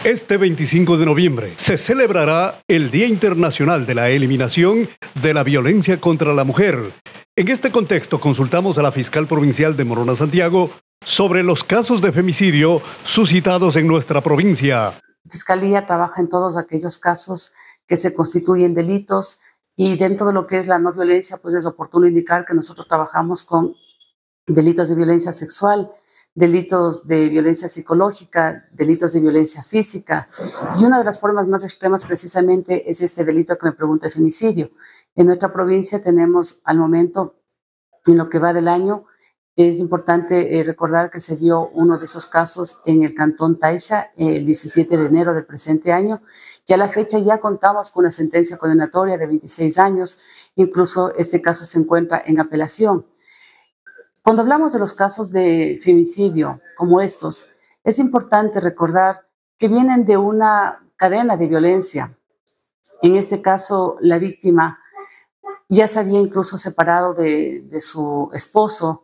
Este 25 de noviembre se celebrará el Día Internacional de la Eliminación de la Violencia contra la Mujer. En este contexto consultamos a la fiscal provincial de Morona Santiago sobre los casos de femicidio suscitados en nuestra provincia. La Fiscalía trabaja en todos aquellos casos que se constituyen delitos y dentro de lo que es la no violencia, pues es oportuno indicar que nosotros trabajamos con delitos de violencia sexual, delitos de violencia psicológica, delitos de violencia física. Y una de las formas más extremas precisamente es este delito que me pregunta, el femicidio. En nuestra provincia tenemos al momento, en lo que va del año, es importante recordar que se dio uno de esos casos en el cantón Taixa el 17 de enero del presente año. Ya a la fecha ya contamos con una sentencia condenatoria de 26 años, incluso este caso se encuentra en apelación. Cuando hablamos de los casos de femicidio como estos, es importante recordar que vienen de una cadena de violencia. En este caso, la víctima ya se había incluso separado de su esposo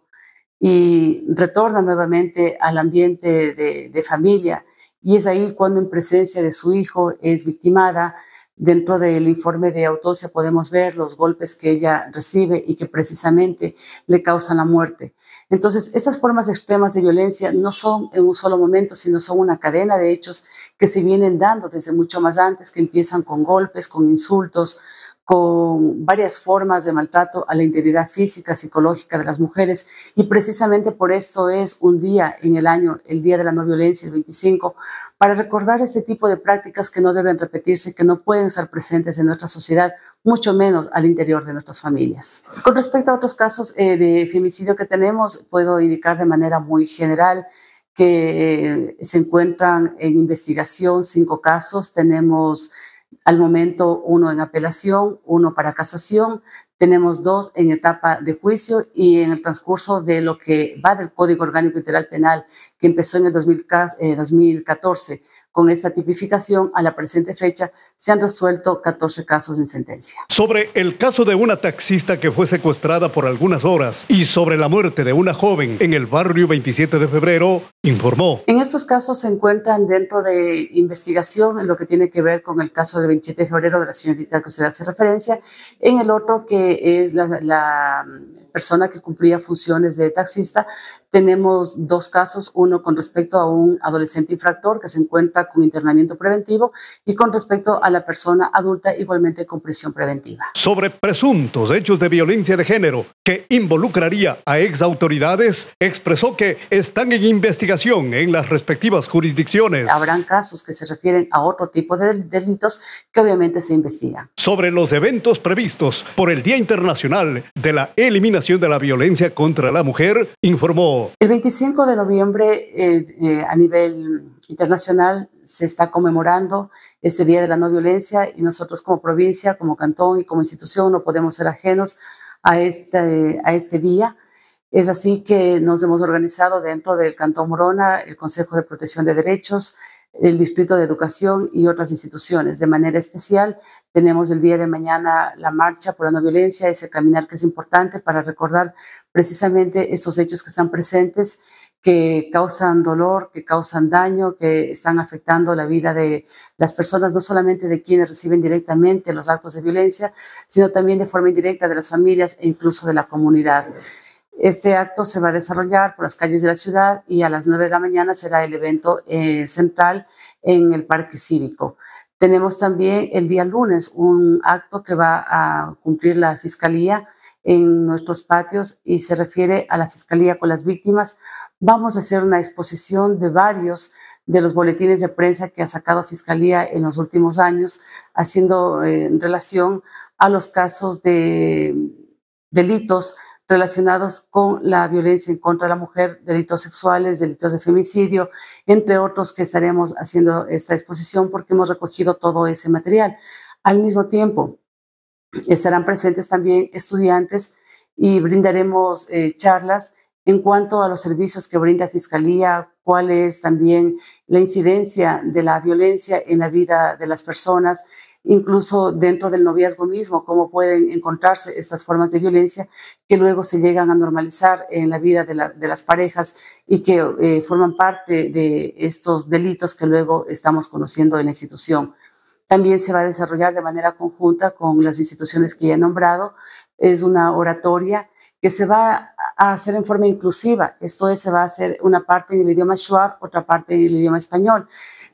y retorna nuevamente al ambiente de familia. Y es ahí cuando en presencia de su hijo es victimada. Dentro del informe de autopsia podemos ver los golpes que ella recibe y que precisamente le causan la muerte. Entonces, estas formas extremas de violencia no son en un solo momento, sino son una cadena de hechos que se vienen dando desde mucho más antes, que empiezan con golpes, con insultos, con varias formas de maltrato a la integridad física, psicológica de las mujeres, y precisamente por esto es un día en el año, el Día de la No Violencia, el 25, para recordar este tipo de prácticas que no deben repetirse, que no pueden estar presentes en nuestra sociedad, mucho menos al interior de nuestras familias. Con respecto a otros casos de femicidio que tenemos, puedo indicar de manera muy general que se encuentran en investigación 5 casos. Tenemos al momento 1 en apelación, 1 para casación, tenemos 2 en etapa de juicio y en el transcurso de lo que va del Código Orgánico Integral Penal, que empezó en el 2014 con esta tipificación, a la presente fecha se han resuelto 14 casos en sentencia. Sobre el caso de una taxista que fue secuestrada por algunas horas y sobre la muerte de una joven en el barrio 27 de febrero, informó. En estos casos se encuentran dentro de investigación en lo que tiene que ver con el caso del 27 de febrero de la señorita que usted hace referencia, en el otro que es la persona que cumplía funciones de taxista. Tenemos 2 casos, uno con respecto a un adolescente infractor que se encuentra con internamiento preventivo y con respecto a la persona adulta igualmente con prisión preventiva. Sobre presuntos hechos de violencia de género que involucraría a exautoridades, expresó que están en investigación en las respectivas jurisdicciones. Habrán casos que se refieren a otro tipo de delitos que obviamente se investigan. Sobre los eventos previstos por el Día Internacional de la Eliminación de la Violencia contra la Mujer, informó. El 25 de noviembre a nivel internacional se está conmemorando este Día de la No Violencia y nosotros como provincia, como cantón y como institución no podemos ser ajenos a este día. Es así que nos hemos organizado dentro del Cantón Morona, el Consejo de Protección de Derechos, el Distrito de Educación y otras instituciones. De manera especial, tenemos el día de mañana la marcha por la no violencia, ese caminar que es importante para recordar precisamente estos hechos que están presentes, que causan dolor, que causan daño, que están afectando la vida de las personas, no solamente de quienes reciben directamente los actos de violencia, sino también de forma indirecta de las familias e incluso de la comunidad. Este acto se va a desarrollar por las calles de la ciudad y a las 9 de la mañana será el evento central en el Parque Cívico. Tenemos también el día lunes un acto que va a cumplir la Fiscalía en nuestros patios y se refiere a la Fiscalía con las víctimas. Vamos a hacer una exposición de varios de los boletines de prensa que ha sacado Fiscalía en los últimos años, haciendo relación a los casos de delitos relacionados con la violencia en contra de la mujer, delitos sexuales, delitos de femicidio, entre otros que estaremos haciendo esta exposición porque hemos recogido todo ese material. Al mismo tiempo, estarán presentes también estudiantes y brindaremos charlas en cuanto a los servicios que brinda Fiscalía, cuál es también la incidencia de la violencia en la vida de las personas, incluso dentro del noviazgo mismo, cómo pueden encontrarse estas formas de violencia que luego se llegan a normalizar en la vida de las parejas y que forman parte de estos delitos que luego estamos conociendo en la institución. También se va a desarrollar de manera conjunta con las instituciones que ya he nombrado. Es una oratoria que se va a hacer en forma inclusiva. Esto es, se va a hacer una parte en el idioma shuar, otra parte en el idioma español.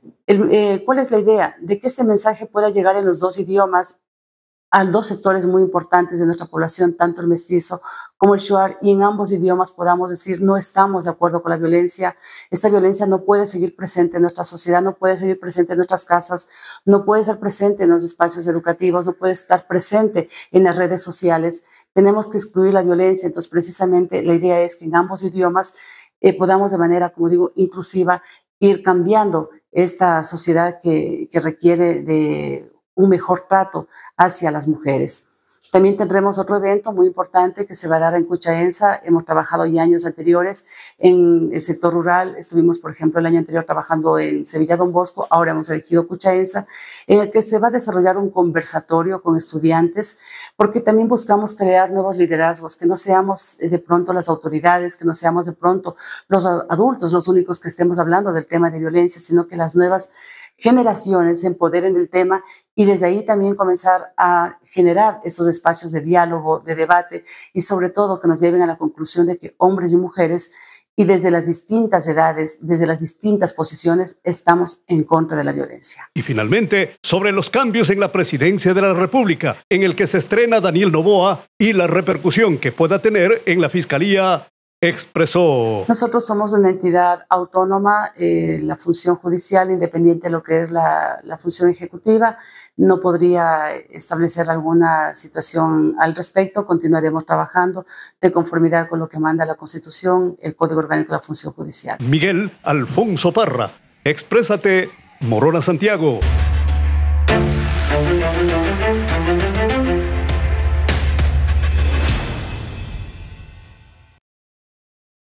¿Cuál es la idea? De que este mensaje pueda llegar en los dos idiomas a dos sectores muy importantes de nuestra población, tanto el mestizo como el shuar, y en ambos idiomas podamos decir no estamos de acuerdo con la violencia. Esta violencia no puede seguir presente en nuestra sociedad, no puede seguir presente en nuestras casas, no puede ser presente en los espacios educativos, no puede estar presente en las redes sociales. Tenemos que excluir la violencia. Entonces, precisamente la idea es que en ambos idiomas podamos de manera, como digo, inclusiva, ir cambiando esta sociedad que requiere de un mejor trato hacia las mujeres. También tendremos otro evento muy importante que se va a dar en Cuchaensa. Hemos trabajado ya años anteriores en el sector rural. Estuvimos, por ejemplo, el año anterior trabajando en Sevilla Don Bosco. Ahora hemos elegido Cuchaensa, en el que se va a desarrollar un conversatorio con estudiantes, porque también buscamos crear nuevos liderazgos, que no seamos de pronto las autoridades, que no seamos de pronto los adultos los únicos que estemos hablando del tema de violencia, sino que las nuevas generaciones se empoderen del tema y desde ahí también comenzar a generar estos espacios de diálogo, de debate y sobre todo que nos lleven a la conclusión de que hombres y mujeres y desde las distintas edades, desde las distintas posiciones, estamos en contra de la violencia. Y finalmente, sobre los cambios en la presidencia de la República, en el que se estrena Daniel Noboa y la repercusión que pueda tener en la Fiscalía, expresó. Nosotros somos una entidad autónoma, la función judicial, independiente de lo que es la función ejecutiva, no podría establecer alguna situación al respecto. Continuaremos trabajando de conformidad con lo que manda la Constitución, el Código Orgánico de la Función Judicial. Miguel Alfonso Parra, Exprésate, Morona Santiago.